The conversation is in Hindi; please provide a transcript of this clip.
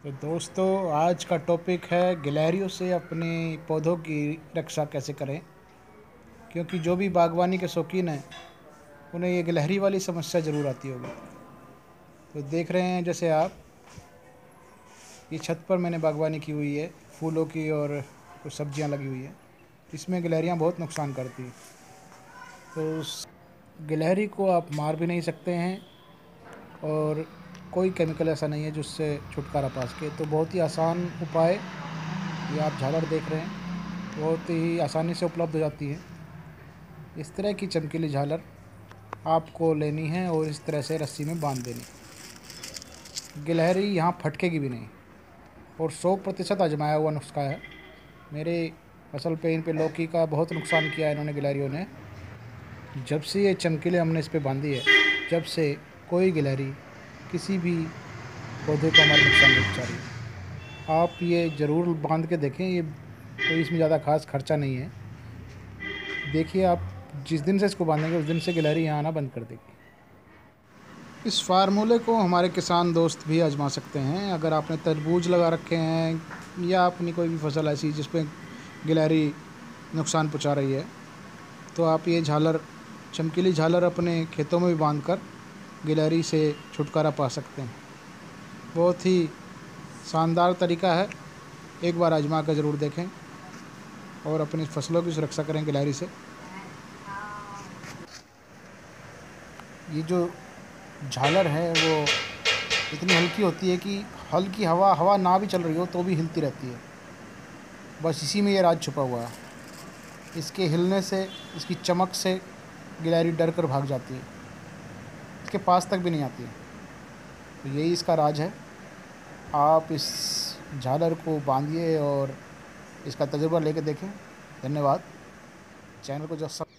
तो दोस्तों, आज का टॉपिक है गिलहरियों से अपने पौधों की रक्षा कैसे करें। क्योंकि जो भी बागवानी के शौकीन हैं उन्हें ये गिलहरी वाली समस्या ज़रूर आती होगी। तो देख रहे हैं जैसे आप, ये छत पर मैंने बागवानी की हुई है, फूलों की और कुछ सब्जियां लगी हुई हैं। इसमें गिलहरियां बहुत नुकसान करती हैं। तो उस गिलहरी को आप मार भी नहीं सकते हैं और कोई केमिकल ऐसा नहीं है जिससे छुटकारा पा सके। तो बहुत ही आसान उपाय, ये आप झालर देख रहे हैं, बहुत ही आसानी से उपलब्ध हो जाती है। इस तरह की चमकीली झालर आपको लेनी है और इस तरह से रस्सी में बांध देनी। गिलहरी यहाँ फटकेगी भी नहीं और 100% आजमाया हुआ नुस्खा है। मेरे फसल पे, इन पे लौकी का बहुत नुकसान किया है इन्होंने, गिलहरियों ने। जब से ये चमकीले हमने इस पे बांधी है, जब से कोई गिलहरी किसी भी पौधे को हमारा नुकसान नहीं पहुँचा रही। आप ये ज़रूर बांध के देखें, ये कोई इसमें ज़्यादा खास खर्चा नहीं है। देखिए आप, जिस दिन से इसको बांधेंगे उस दिन से गिलहरी यहाँ आना बंद कर देगी। इस फार्मूले को हमारे किसान दोस्त भी आजमा सकते हैं। अगर आपने तरबूज लगा रखे हैं या अपनी कोई भी फसल ऐसी जिस पे गिलहरी नुकसान पहुंचा रही है, तो आप ये झालर, चमकीली झालर अपने खेतों में भी बांध कर गिलहरी से छुटकारा पा सकते हैं। बहुत ही शानदार तरीका है, एक बार आजमा कर ज़रूर देखें और अपनी फसलों की सुरक्षा करें गिलहरी से। ये जो झालर है वो इतनी हल्की होती है कि हल्की हवा हवा ना भी चल रही हो तो भी हिलती रहती है। बस इसी में ये राज छुपा हुआ है। इसके हिलने से, इसकी चमक से गिलहरी डर कर भाग जाती है, इसके पास तक भी नहीं आती है। तो यही इसका राज है। आप इस झालर को बांधिए और इसका तजुर्बा लेके देखें। धन्यवाद। चैनल को जो सब